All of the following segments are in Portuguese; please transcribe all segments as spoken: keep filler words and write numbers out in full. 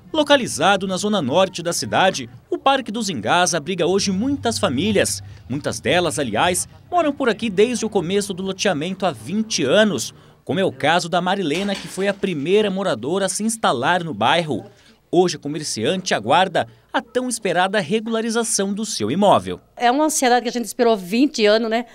Localizado na zona norte da cidade, o Parque dos Engás abriga hoje muitas famílias. Muitas delas, aliás, moram por aqui desde o começo do loteamento há vinte anos, como é o caso da Marilena, que foi a primeira moradora a se instalar no bairro. Hoje a comerciante aguarda a tão esperada regularização do seu imóvel. É uma ansiedade que a gente esperou vinte anos, né?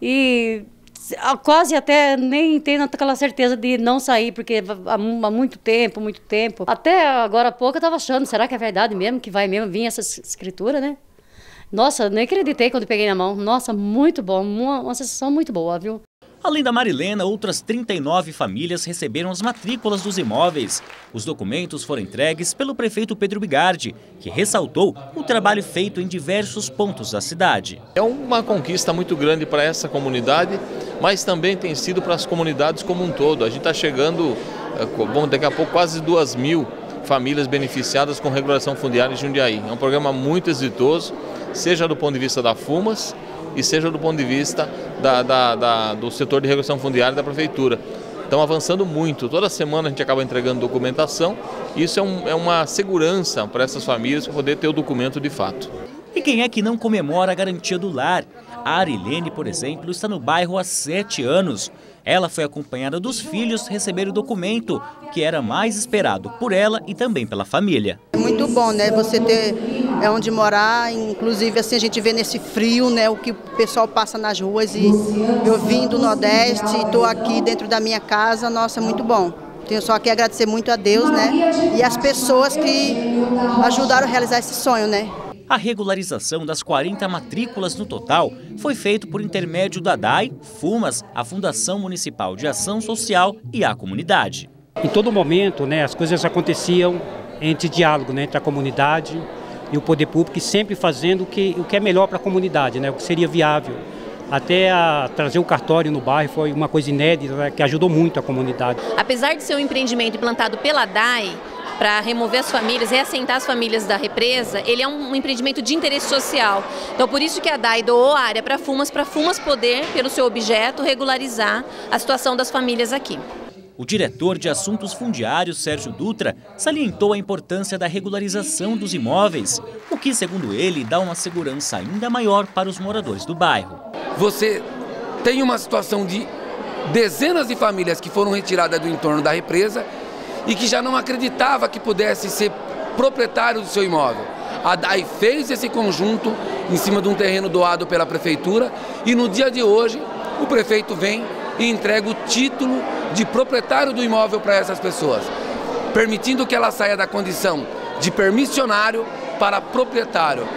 E quase até nem tem aquela certeza de não sair, porque há muito tempo, muito tempo. Até agora há pouco eu estava achando, será que é verdade mesmo, que vai mesmo vir essa escritura, né? Nossa, nem acreditei quando peguei na mão. Nossa, muito bom, uma, uma sensação muito boa, viu? Além da Marilena, outras trinta e nove famílias receberam as matrículas dos imóveis. Os documentos foram entregues pelo prefeito Pedro Bigardi, que ressaltou o trabalho feito em diversos pontos da cidade. É uma conquista muito grande para essa comunidade, mas também tem sido para as comunidades como um todo. A gente está chegando, bom, daqui a pouco, quase duas mil famílias beneficiadas com regulação fundiária em Jundiaí. É um programa muito exitoso, seja do ponto de vista da Fumas, e seja do ponto de vista da, da, da, do setor de regulação fundiária da prefeitura. Estão avançando muito, toda semana a gente acaba entregando documentação, e isso é, um, é uma segurança para essas famílias para poder ter o documento de fato. E quem é que não comemora a garantia do lar? A Arilene, por exemplo, está no bairro há sete anos. Ela foi acompanhada dos filhos receber o documento, que era mais esperado por ela e também pela família. É muito bom, né? Você ter é onde morar, inclusive assim a gente vê nesse frio, né? O que o pessoal passa nas ruas, e eu vim do Nordeste e estou aqui dentro da minha casa, nossa, muito bom. Tenho só que agradecer muito a Deus, né? E as pessoas que ajudaram a realizar esse sonho, né? A regularização das quarenta matrículas no total foi feito por intermédio da D A I, Fumas, a Fundação Municipal de Ação Social e a comunidade. Em todo momento, né, as coisas aconteciam entre diálogo, né, entre a comunidade e o poder público, sempre fazendo o que, o que é melhor para a comunidade, né, o que seria viável. Até a trazer o cartório no bairro foi uma coisa inédita, né, que ajudou muito a comunidade. Apesar de ser um empreendimento implantado pela D A I, para remover as famílias, reassentar as famílias da represa, ele é um empreendimento de interesse social. Então, por isso que a D A I doou a área para Fumas, para Fumas poder, pelo seu objeto, regularizar a situação das famílias aqui. O diretor de Assuntos Fundiários, Sérgio Dutra, salientou a importância da regularização dos imóveis, o que, segundo ele, dá uma segurança ainda maior para os moradores do bairro. Você tem uma situação de dezenas de famílias que foram retiradas do entorno da represa e que já não acreditava que pudesse ser proprietário do seu imóvel. A D A I fez esse conjunto em cima de um terreno doado pela prefeitura e no dia de hoje o prefeito vem e entrega o título de proprietário do imóvel para essas pessoas, permitindo que ela saia da condição de permissionário para proprietário.